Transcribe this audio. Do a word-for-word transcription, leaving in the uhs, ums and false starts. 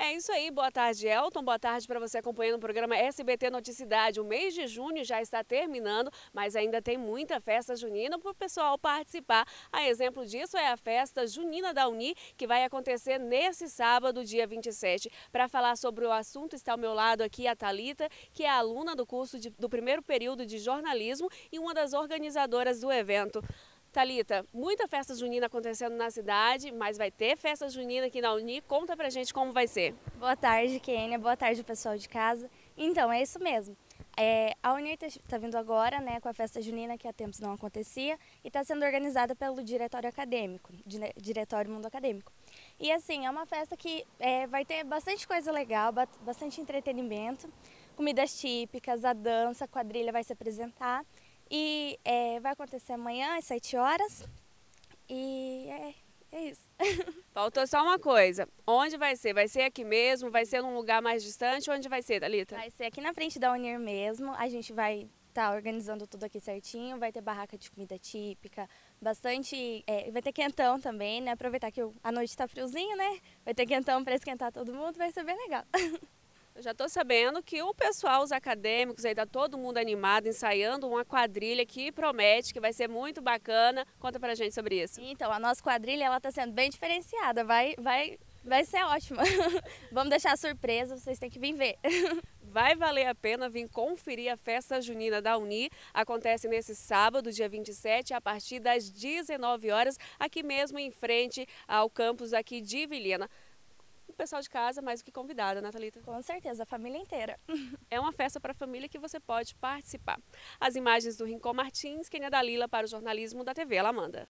É isso aí, boa tarde, Elton, boa tarde para você acompanhando o programa S B T Noticidade. O mês de junho já está terminando, mas ainda tem muita festa junina para o pessoal participar. A exemplo disso é a festa junina da Uni, que vai acontecer nesse sábado, dia vinte e sete. Para falar sobre o assunto está ao meu lado aqui a Thalita, que é aluna do curso de, do primeiro período de jornalismo e uma das organizadoras do evento. Thalita, muita festa junina acontecendo na cidade, mas vai ter festa junina aqui na Uni. Conta pra gente como vai ser. Boa tarde, Kênia. Boa tarde, pessoal de casa. Então, é isso mesmo. É, a Uni está tá vindo agora, né, com a festa junina que há tempos não acontecia e está sendo organizada pelo Diretório Acadêmico, Dire- Diretório Mundo Acadêmico. E assim, é uma festa que é, vai ter bastante coisa legal, ba- bastante entretenimento, comidas típicas, a dança, a quadrilha vai se apresentar e é, vai acontecer amanhã às sete horas e é, é isso. Faltou só uma coisa. Onde vai ser? Vai ser aqui mesmo? Vai ser num lugar mais distante? Onde vai ser, Thalita? Vai ser aqui na frente da Unir mesmo. A gente vai estar organizando tudo aqui certinho. Vai ter barraca de comida típica, bastante. É, vai ter quentão também, né? Aproveitar que o- a noite tá friozinho, né? Vai ter quentão para esquentar todo mundo. Vai ser bem legal. Eu já estou sabendo que o pessoal, os acadêmicos, aí tá todo mundo animado, ensaiando uma quadrilha que promete, que vai ser muito bacana. Conta pra gente sobre isso. Então, a nossa quadrilha ela tá sendo bem diferenciada. Vai, vai, vai ser ótima. Vamos deixar a surpresa. Vocês têm que vir ver. Vai valer a pena vir conferir a festa junina da Uni. Acontece nesse sábado, dia vinte e sete, a partir das dezenove horas, aqui mesmo em frente ao campus aqui de Vilhena. O pessoal de casa mais do que convidado, né, Thalita? Com certeza, a família inteira. É uma festa para a família que você pode participar. As imagens do Rincon Martins, Kênia Dalila para o jornalismo da T V Ela Manda.